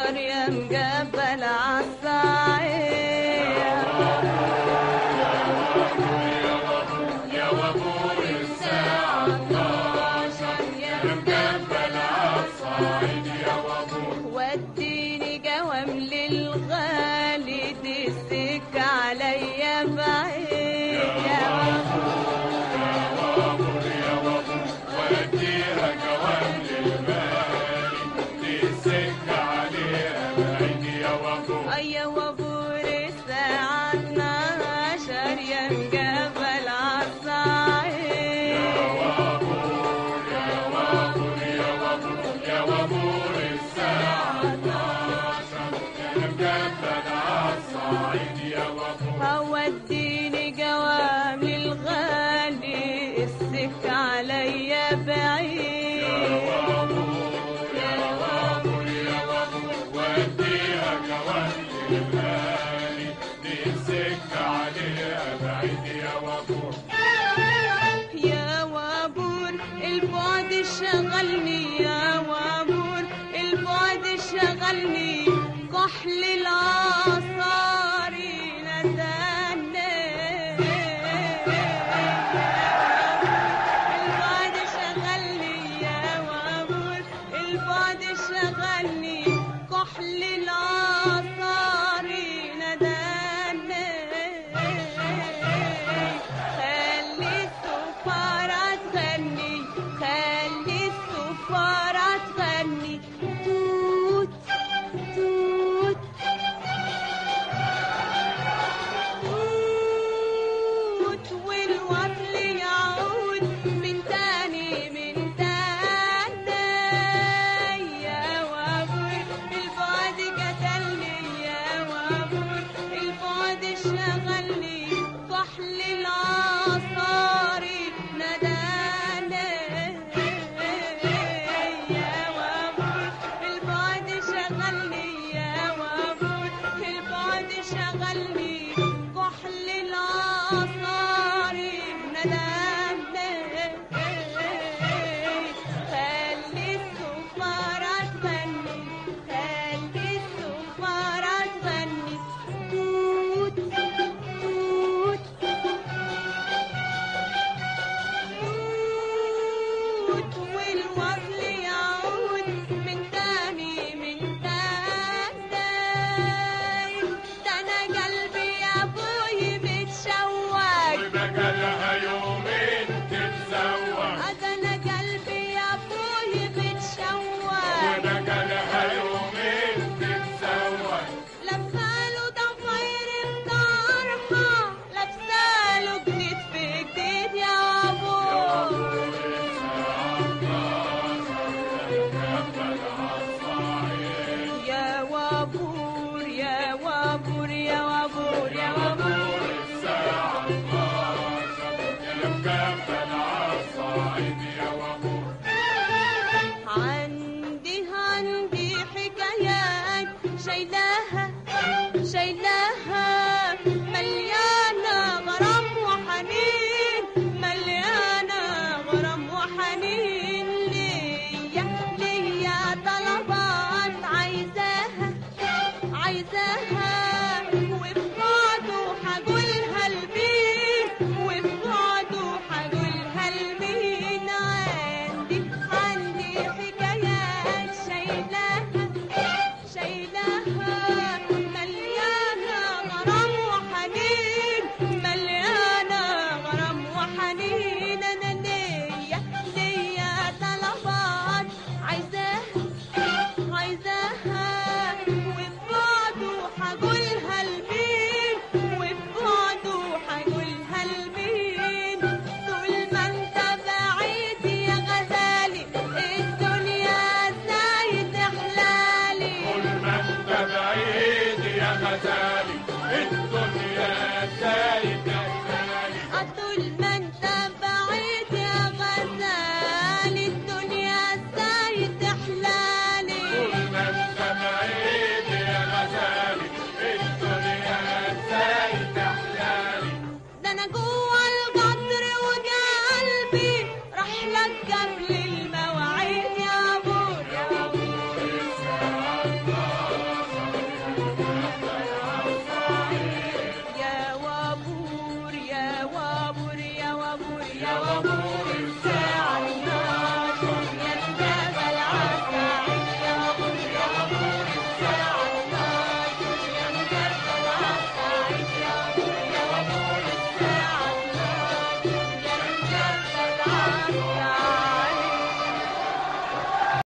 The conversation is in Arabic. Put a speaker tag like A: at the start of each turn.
A: 12 يا مجبل عالصعيد
B: يا وابور الساعة 12 يا مجبل عالصعيد يا وابور
A: وديني جوام للغالي دي السكة عليا بعيد يا
B: وابور يا وابور وديها جوام للغالي دي السكة عليها بعيد يا وابور
A: يا وابور الساعة 12 يا مجبل عالصعيد
B: يا وابور الساعة 12 يا مجبل عالصعيد يا وابور
A: وديني جوام للغالي السكة عليا بعيد
B: وديها جوام للغالي دي السكة عليها بعيد يا وابور
A: يا وابور البعد شغلني يا وابور البعد شغلني كحل العصار نداني البعد شغلني يا وابور البعد شغلني كحل العصار نداني خلي السفارة تغني خلي السفارة تغني توت توت توت والوصل يعود من تاني من تاني يا وابور البعد قتلني يا وابور البعد شغلني كحل العصار نداني يا وابور البعد شغلني يا وابور البعد شغلني كحل العصار نداني خلي السفارة تغني خلي السفارة تغني توت توت توت والوصل يعود من تاني من تاني ده انا قلبي يا ابوي متشوق
B: وبقالها يومين تتزوج
A: ده انا قلبي يا ابوي متشوق
B: وبقالها يومين تتزوج
A: لابساله ضفاير الطرحة لابساله جديد في جديد يا ابو يا وابور يا وابور يا وابور يا وابور
B: الساعة 12 يا مجبل عالصعيد يا وابور
A: عندي حكايات شايلاها شايلاها مليانة غرام وحنين مليانة غرام وحنين ليا طلبات عايزاها عايزاها وفي بعده حقولها لمين وفي بعده حقولها لمين عندي حكايات شايلاها شايلاها مليانة غرام وحنين مليانة غرام وحنين أنا ليا طلبات عايزاها عايزاها وفي بعده حقولها لمين وفي بعده حقولها لمين طول ما انت بعيد يا غزالي الدنيا ازاي تحلالي
B: طول ما انت بعيد يا غزالي الدنيا